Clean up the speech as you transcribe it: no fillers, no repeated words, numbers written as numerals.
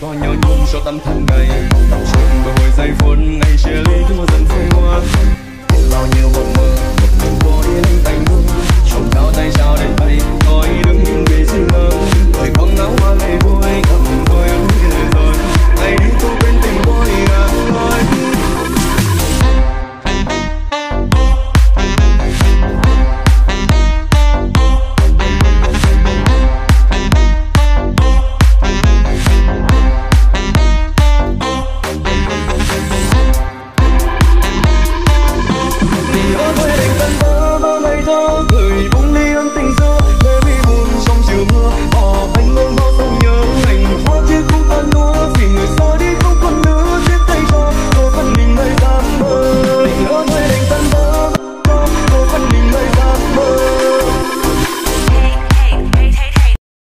có nhau chung cho tâm thân này chuyện bồi hồi giây phút ngày chia ly cứ dần phai hoa bao nhiêu mộng mơ một mình vô yên cánh mưa trồng cao tay chào đến bay tôi đứng nhìn về riêng ngơ thời quăng áo hoa lệ vô